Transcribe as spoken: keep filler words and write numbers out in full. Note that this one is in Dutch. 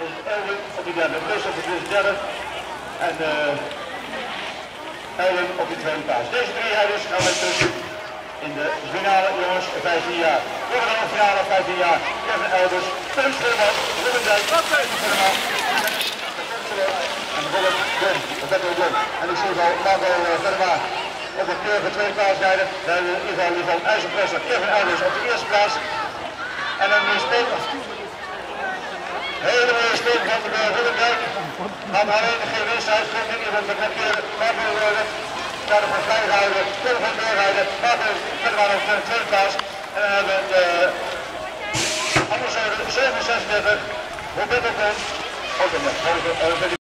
is Elwin op die derde. Christophe op de derde. En uh, Elwin op die tweede plaats. Deze drie rijders gaan met tussen in de finale, jongens, vijftien jaar. We hebben een finale vijftien jaar. Kevin Elders, Tim Schilman, Ruben Dijk, Peter Verma. En bijvoorbeeld Blom, de Vettel Blom. En ik zie al Marco Verma op de keurige tweede plaats rijden. We hebben in ieder geval IJzerpresser Kevin Elders op de eerste plaats. En een speler. Hele mooie speler van de Ruben Dijk. Had alleen geen wedstrijd, kon niet meer van de keren. Marco daar nog vrij rijden, kunnen van doorrijden. Marco Verma op de tweede plaats. En dan hebben we de andere zevenenzeventig, Roberto Blom. Ook in de